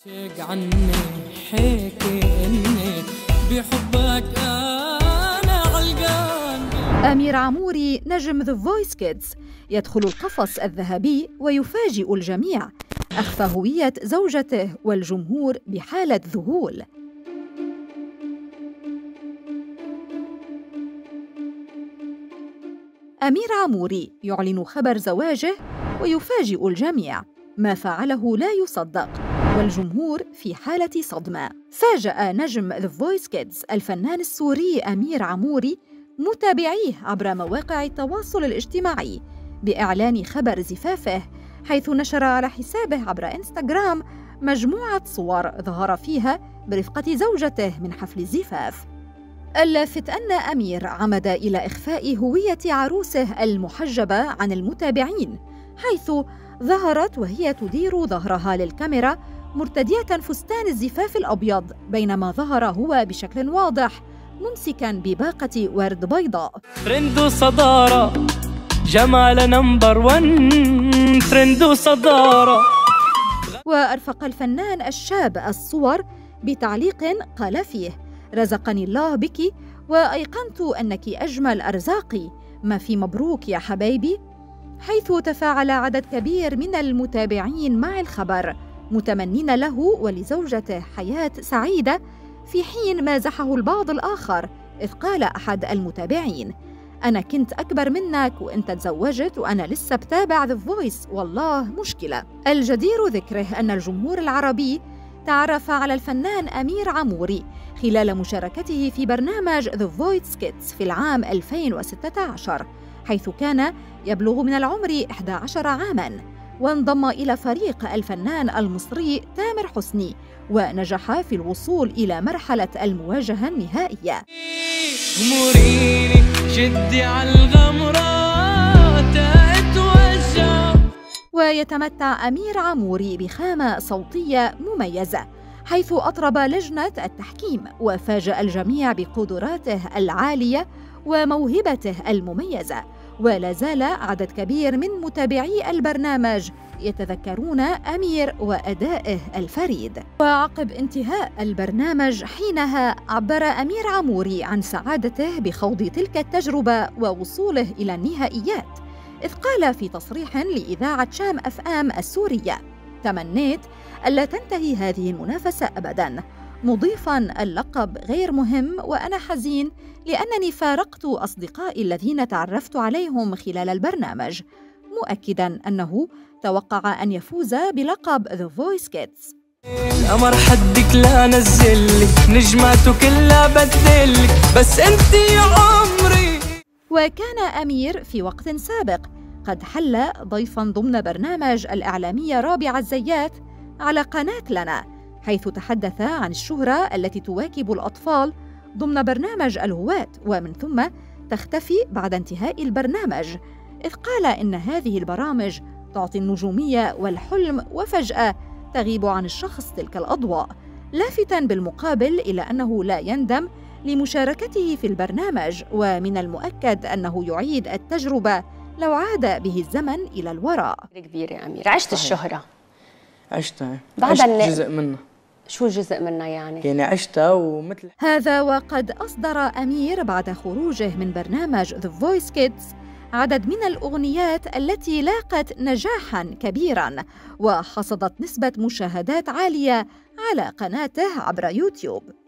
عني حكي إني بحبك أنا علقان. أمير عموري نجم The Voice Kids يدخل القفص الذهبي ويفاجئ الجميع، أخفى هوية زوجته والجمهور بحالة ذهول. أمير عموري يعلن خبر زواجه ويفاجئ الجميع، ما فعله لا يصدق والجمهور في حالة صدمة. فاجأ نجم The Voice Kids الفنان السوري أمير عموري متابعيه عبر مواقع التواصل الاجتماعي بإعلان خبر زفافه، حيث نشر على حسابه عبر إنستغرام مجموعة صور ظهر فيها برفقة زوجته من حفل الزفاف. اللافت أن أمير عمد إلى إخفاء هوية عروسه المحجبة عن المتابعين، حيث ظهرت وهي تدير ظهرها للكاميرا مرتدية فستان الزفاف الأبيض، بينما ظهر هو بشكل واضح ممسكاً بباقة ورد بيضاء. ترند وصدارة جمال نمبر 1 ترند وصدارة. وأرفق الفنان الشاب الصور بتعليق قال فيه: رزقني الله بك وأيقنت أنك أجمل أرزاقي، ما في مبروك يا حبايبي. حيث تفاعل عدد كبير من المتابعين مع الخبر متمنين له ولزوجته حياة سعيدة، في حين مازحه البعض الآخر، إذ قال أحد المتابعين: أنا كنت أكبر منك وأنت تزوجت وأنا لسه بتابع The Voice، والله مشكلة. الجدير ذكره أن الجمهور العربي تعرف على الفنان أمير عموري خلال مشاركته في برنامج The Voice Kids في العام 2016، حيث كان يبلغ من العمر 11 عاماً، وانضم إلى فريق الفنان المصري تامر حسني، ونجح في الوصول إلى مرحلة المواجهة النهائية. مريني شدي على الغمرات اتوجه. ويتمتع أمير عموري بخامة صوتية مميزة، حيث أطرب لجنة التحكيم وفاجأ الجميع بقدراته العالية وموهبته المميزة. ولا زال عدد كبير من متابعي البرنامج يتذكرون أمير وأدائه الفريد. وعقب انتهاء البرنامج حينها عبر أمير عموري عن سعادته بخوض تلك التجربة ووصوله إلى النهائيات، إذ قال في تصريح لإذاعة شام FM السورية: تمنيت ألا تنتهي هذه المنافسة أبداً، مضيفاً اللقب غير مهم وأنا حزين لأنني فارقت أصدقائي الذين تعرفت عليهم خلال البرنامج، مؤكداً أنه توقع أن يفوز بلقب The Voice Kids. القمر حدك لا نزلك نجماته كلها بدلك بس أنت يا عمري. وكان أمير في وقت سابق قد حل ضيفاً ضمن برنامج الإعلامية رابعة الزيات على قناة لنا، حيث تحدث عن الشهرة التي تواكب الأطفال ضمن برنامج الهواة ومن ثم تختفي بعد انتهاء البرنامج، إذ قال إن هذه البرامج تعطي النجومية والحلم وفجأة تغيب عن الشخص تلك الأضواء، لافتاً بالمقابل إلى أنه لا يندم لمشاركته في البرنامج، ومن المؤكد أنه يعيد التجربة لو عاد به الزمن إلى الوراء. كبير يا أمير، عشت الشهرة؟ عشتها، عشت جزء منها. شو جزء منها يعني عشتها ومثل هذا. وقد أصدر أمير بعد خروجه من برنامج The Voice Kids عدد من الأغنيات التي لاقت نجاحاً كبيراً وحصدت نسبة مشاهدات عالية على قناته عبر يوتيوب.